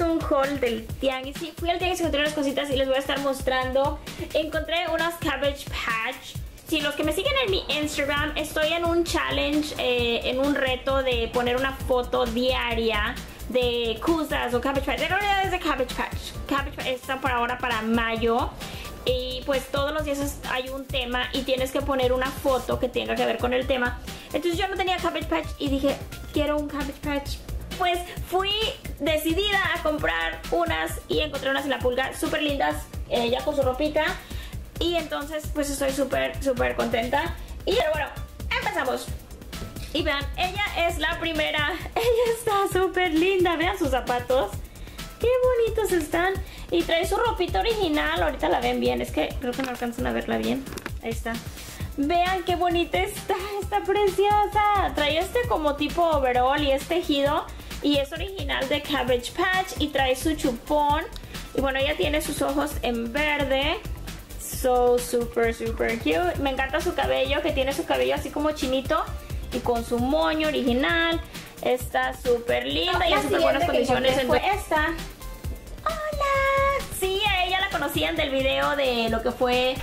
es un haul del tianguis. Sí, fui al tianguis y encontré unas cositas y les voy a estar mostrando. Encontré unos Cabbage Patch. Sí, los que me siguen en mi Instagram, estoy en un challenge, en un reto de poner una foto diaria de Kuzas o Cabbage Patch. De realidad es de Cabbage Patch. Cabbage Patch está por ahora para mayo. Y pues todos los días hay un tema y tienes que poner una foto que tenga que ver con el tema. Entonces yo no tenía Cabbage Patch y dije, quiero un Cabbage Patch. Pues fui decidida a comprar unas y encontré unas en la pulga súper lindas, ya con su ropita. Y entonces pues estoy súper contenta. Y bueno, empezamos. Y vean, ella es la primera. Ella está súper linda, vean sus zapatos. Qué bonitos están. Y trae su ropita original. Ahorita la ven bien, es que creo que no alcanzan a verla bien. Ahí está. Vean qué bonita está, está preciosa. Trae este como tipo overall y es tejido. Y es original de Cabbage Patch. Y trae su chupón. Y bueno, ella tiene sus ojos en verde. So super cute. Me encanta su cabello, que tiene su cabello así como chinito. Y con su moño original. Está súper linda y en súper buenas condiciones. Fue esta. ¡Hola! Sí, a ella la conocían del video de lo que fue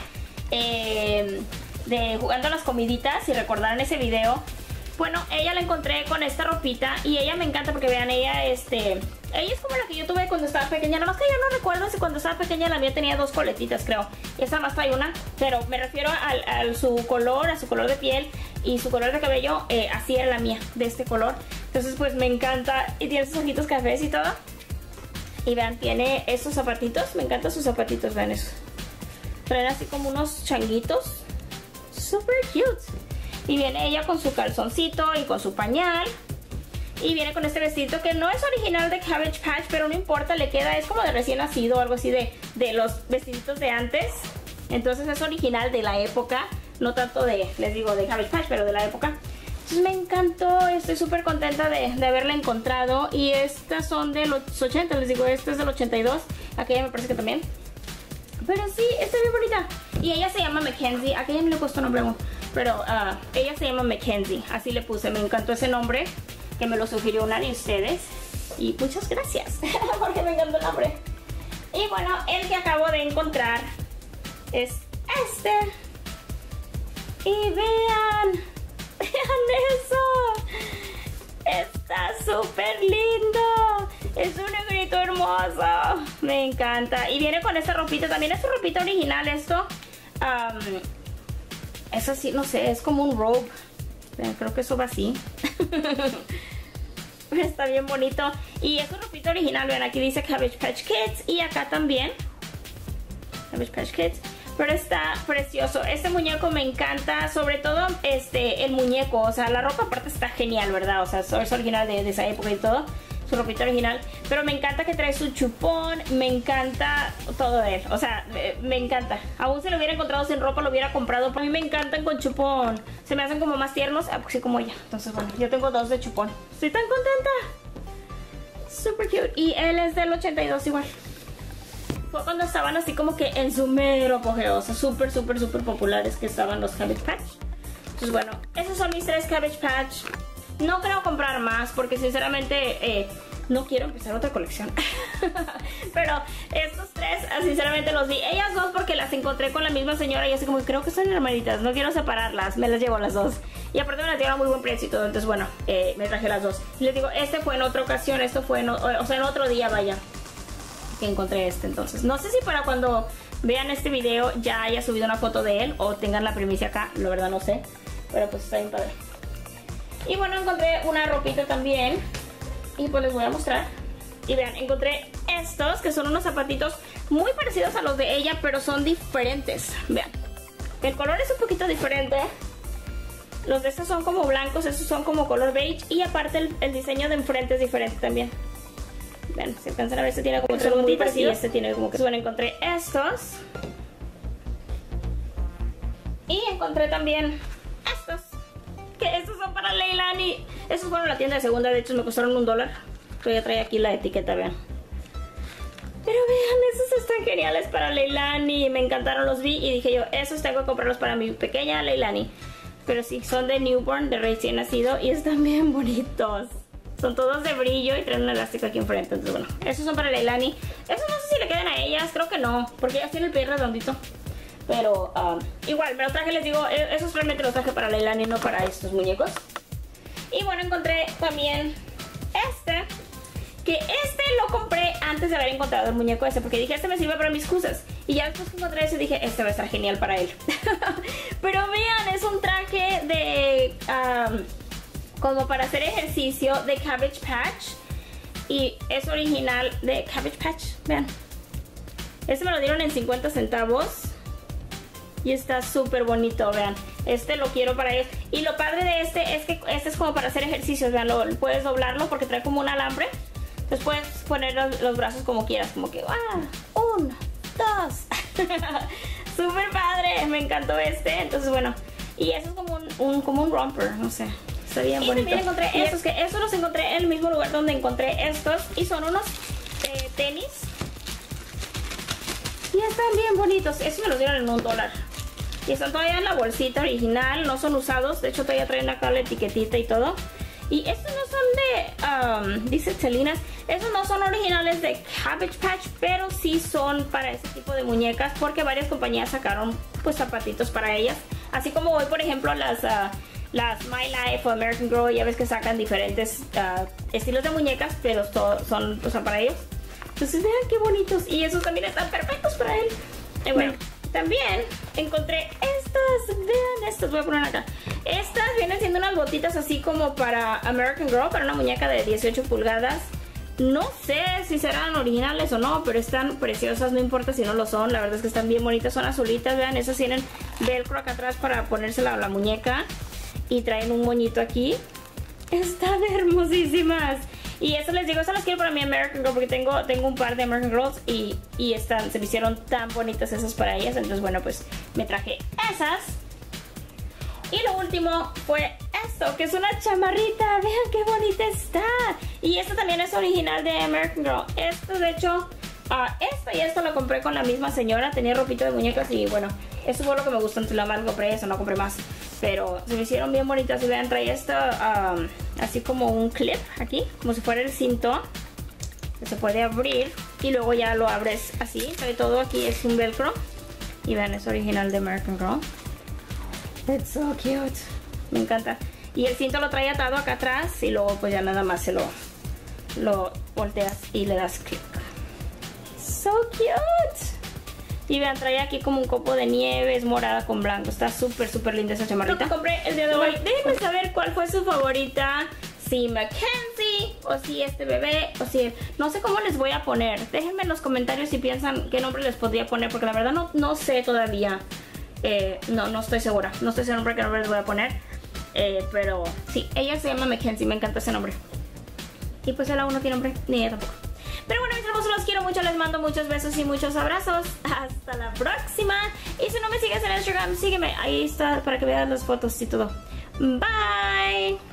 de jugando a las comiditas. Si recordaron ese video. Bueno, ella la encontré con esta ropita y ella me encanta porque vean, ella es como la que yo tuve cuando estaba pequeña. Nada más que yo no recuerdo si cuando estaba pequeña la mía tenía dos coletitas, creo. Y esta más trae una, pero me refiero a su color de piel y su color de cabello. Así era la mía, de este color. Entonces pues me encanta y tiene sus ojitos cafés y todo. Y vean, tiene estos zapatitos, me encantan sus zapatitos, vean eso. Traen así como unos changuitos. Super cute. Y viene ella con su calzoncito y con su pañal. Y viene con este vestido que no es original de Cabbage Patch, pero no importa, le queda, es como de recién nacido o algo así de los vestiditos de antes. Entonces es original de la época, no tanto de, les digo, de Cabbage Patch, pero de la época. Entonces me encantó, estoy súper contenta de haberla encontrado. Y estas son de los 80, les digo, esta es del 82, aquella me parece que también. Pero sí, está bien bonita. Y ella se llama Mackenzie, aquella no le he puesto nombre aún. Pero ella se llama Mackenzie, así le puse, me encantó ese nombre, que me lo sugirió una de ustedes. Y muchas gracias, porque me encantó el nombre. Y bueno, el que acabo de encontrar es este. Y vean eso. Está súper lindo. Es un negrito hermoso. Me encanta. Y viene con esta ropita, también es su ropita original esto. Eso sí, no sé, es como un robe. Creo que eso va así. Está bien bonito. Y es un ropito original, vean, aquí dice Cabbage Patch Kids. Y acá también Cabbage Patch Kids. Pero está precioso. Este muñeco me encanta. Sobre todo el muñeco. O sea, la ropa aparte está genial, ¿verdad? O sea, es original de esa época y todo. Su ropita original, pero me encanta que trae su chupón, me encanta todo de él, o sea, me encanta. Aún si lo hubiera encontrado sin ropa lo hubiera comprado, pero a mí me encantan con chupón, se me hacen como más tiernos, pues sí, como ella. Entonces bueno, yo tengo dos de chupón, estoy tan contenta, super cute. Y él es del 82 igual. Fue cuando estaban así como que en su mero apogeo, o sea, súper populares que estaban los Cabbage Patch. Entonces bueno, esos son mis 3 Cabbage Patch. No creo comprar más porque sinceramente no quiero empezar otra colección. Pero estos 3 sinceramente los vi. Ellas 2 porque las encontré con la misma señora y así como creo que son hermanitas, no quiero separarlas, me las llevo las 2. Y aparte me las llevo a muy buen precio y todo, entonces bueno, me traje las 2. Y les digo, este fue en otra ocasión, esto fue en otro día, vaya, que encontré este. Entonces no sé si para cuando vean este video ya haya subido una foto de él o tengan la primicia acá, la verdad no sé. Pero pues está bien padre. Y bueno, encontré una ropita también y pues les voy a mostrar. Y vean, encontré estos que son unos zapatitos muy parecidos a los de ella, pero son diferentes. Vean, el color es un poquito diferente. Los de estos son como blancos, estos son como color beige. Y aparte el diseño de enfrente es diferente también. Vean, si alcanzan a ver, este tiene como 3 puntitas y este tiene como que... Bueno, encontré estos. Y encontré también estos. Que estos son para Leilani. Estos fueron a la tienda de segunda, de hecho me costaron $1. Pero ya trae aquí la etiqueta, vean. Pero vean, esos están geniales para Leilani. Me encantaron, los vi y dije yo, esos tengo que comprarlos para mi pequeña Leilani. Pero sí, son de newborn, de recién nacido y están bien bonitos. Son todos de brillo y traen un elástico aquí enfrente. Entonces, bueno, esos son para Leilani. Esos no sé si le quedan a ellas, creo que no, porque ellas tienen el pie redondito. Pero igual, me lo traje, les digo, esos realmente los traje para Leilani, no para estos muñecos. Y bueno, encontré también que este lo compré antes de haber encontrado el muñeco ese, porque dije, este me sirve para mis cosas. Y ya después que encontré ese dije, este va a estar genial para él. Pero vean, es un traje de... como para hacer ejercicio de Cabbage Patch. Y es original de Cabbage Patch, vean. Este me lo dieron en 50 centavos. Y está súper bonito, vean. Este lo quiero para él. Y lo padre de este es que este es como para hacer ejercicios, vean. Puedes doblarlo porque trae como un alambre. Entonces puedes poner los brazos como quieras. Como que, 1, 2. Súper padre, me encantó este. Entonces bueno, y eso es como un romper, no sé. Está bien bonito. También encontré estos, que estos los encontré en el mismo lugar donde encontré estos. Y son unos tenis. Y están bien bonitos. Estos me los dieron en $1. Y están todavía en la bolsita original. No son usados. De hecho todavía traen acá la etiquetita y todo. Y estos no son de... dice Celinas. Estos no son originales de Cabbage Patch. Pero sí son para ese tipo de muñecas. Porque varias compañías sacaron pues zapatitos para ellas. Así como hoy por ejemplo las My Life o American Girl. Ya ves que sacan diferentes estilos de muñecas. Pero son para ellos. Entonces vean qué bonitos. Y esos también están perfectos para él. Y bueno, también encontré estas. Vean estas, voy a poner acá. Estas vienen siendo unas botitas así como para American Girl. Para una muñeca de 18 pulgadas. No sé si serán originales o no, pero están preciosas. No importa si no lo son, la verdad es que están bien bonitas. Son azulitas, vean, esas tienen velcro acá atrás para ponérsela a la muñeca. Y traen un moñito aquí. Están hermosísimas. Y eso les digo, eso las quiero para mi American Girl, porque tengo un par de American Girls y se me hicieron tan bonitas esas para ellas. Entonces bueno, pues me traje esas. Y lo último fue esto, que es una chamarrita. Vean qué bonita está. Y esto también es original de American Girl. Esto de hecho, esto y esto lo compré con la misma señora. Tenía ropito de muñecas y bueno, esto fue lo que me gustó. Entonces la más compré eso, no compré más. Pero se me hicieron bien bonitas. Y vean, trae esto así como un clip aquí, como si fuera el cinto, que se puede abrir y luego ya lo abres así. Trae todo aquí, es un velcro. Y vean, es original de American Girl. It's so cute. Me encanta. Y el cinto lo trae atado acá atrás y luego pues ya nada más se lo volteas y le das clic. So cute. Y vean, trae aquí como un copo de nieve, es morada con blanco. Está súper, súper linda esa chamarrita. Lo que compré el día de hoy. Déjenme saber cuál fue su favorita. Si Mackenzie, o si este bebé, o si... No sé cómo les voy a poner. Déjenme en los comentarios si piensan qué nombre les podría poner, porque la verdad no sé todavía. No estoy segura. No estoy segura qué nombre les voy a poner. Pero sí, ella se llama Mackenzie. Me encanta ese nombre. Y pues él aún no tiene nombre, ni ella tampoco. Pero bueno, mis hermosos, los quiero mucho, les mando muchos besos y muchos abrazos. Hasta la próxima. Y si no me sigues en Instagram, sígueme. Ahí está para que veas las fotos y todo. Bye.